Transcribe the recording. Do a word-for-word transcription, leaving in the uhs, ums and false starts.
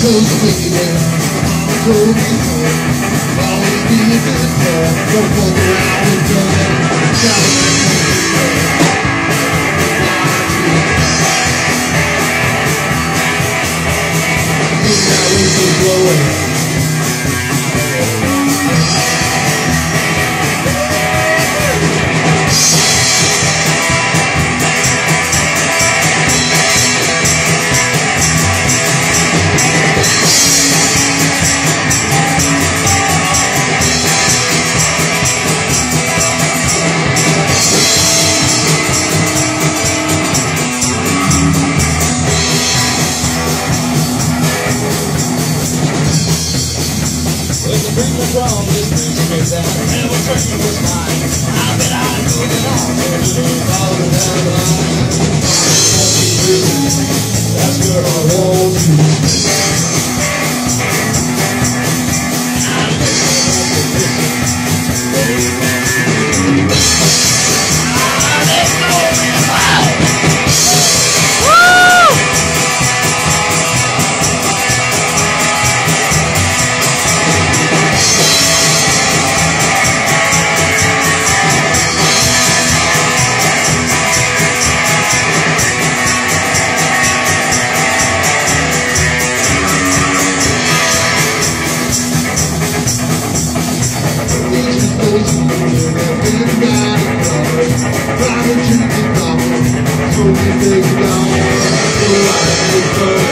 close baby, told me so. Always be a good girl. Don't fuck around with drugs. Shout From this street that I never dreamed was mine. I bet I could get on all the line. That's where I want you. I'm let's go, man. Woo! Private you can go, so we take it down.